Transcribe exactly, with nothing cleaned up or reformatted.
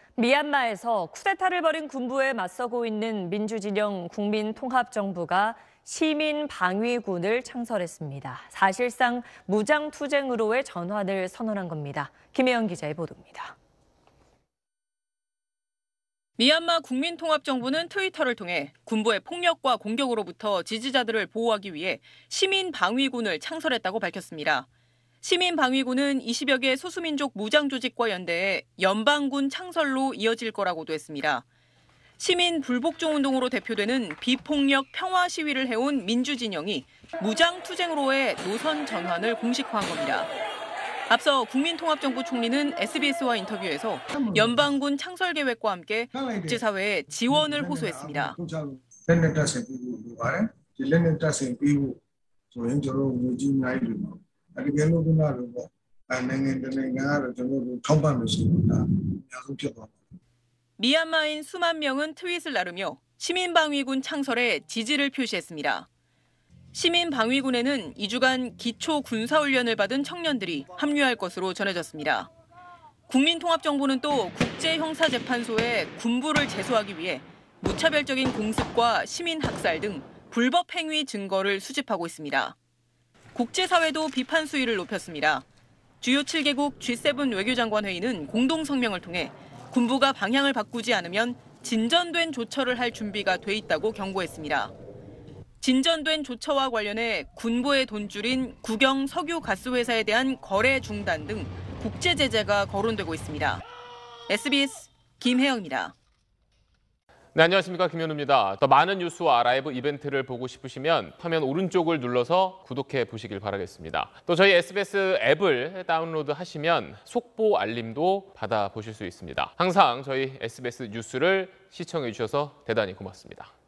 미얀마에서 쿠데타를 벌인 군부에 맞서고 있는 민주진영 국민통합정부가 시민방위군을 창설했습니다. 사실상 무장투쟁으로의 전환을 선언한 겁니다. 김혜영 기자의 보도입니다. 미얀마 국민통합정부는 트위터를 통해 군부의 폭력과 공격으로부터 지지자들을 보호하기 위해 시민방위군을 창설했다고 밝혔습니다. 시민방위군은 이십여 개 소수민족 무장조직과 연대해 연방군 창설로 이어질 거라고도 했습니다. 시민 불복종운동으로 대표되는 비폭력 평화 시위를 해온 민주진영이 무장투쟁으로의 노선 전환을 공식화한 겁니다. 앞서 국민통합정부 총리는 에스비에스와 인터뷰에서 연방군 창설 계획과 함께 국제사회에 지원을 호소했습니다. 미얀마인 수만 명은 트윗을 나르며 시민방위군 창설에 지지를 표시했습니다. 시민방위군에는 이 주간 기초 군사훈련을 받은 청년들이 합류할 것으로 전해졌습니다. 국민통합정부는 또 국제형사재판소에 군부를 제소하기 위해 무차별적인 공습과 시민학살 등 불법 행위 증거를 수집하고 있습니다. 국제사회도 비판 수위를 높였습니다. 주요 칠 개국 지 세븐 외교장관 회의는 공동성명을 통해 군부가 방향을 바꾸지 않으면 진전된 조처를 할 준비가 돼 있다고 경고했습니다. 진전된 조처와 관련해 군부의 돈줄인 국영 석유 가스 회사에 대한 거래 중단 등 국제 제재가 거론되고 있습니다. 에스비에스 김혜영입니다. 네, 안녕하십니까. 김현우입니다. 더 많은 뉴스와 라이브 이벤트를 보고 싶으시면 화면 오른쪽을 눌러서 구독해 보시길 바라겠습니다. 또 저희 에스비에스 앱을 다운로드 하시면 속보 알림도 받아보실 수 있습니다. 항상 저희 에스비에스 뉴스를 시청해 주셔서 대단히 고맙습니다.